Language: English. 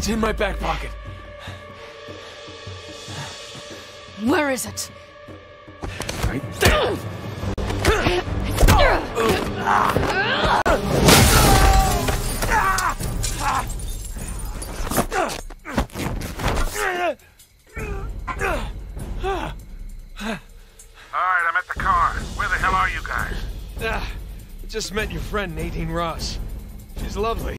It's in my back pocket. Where is it? Right there. Alright, I'm at the car. Where the hell are you guys? I just met your friend, Nadine Ross. She's lovely.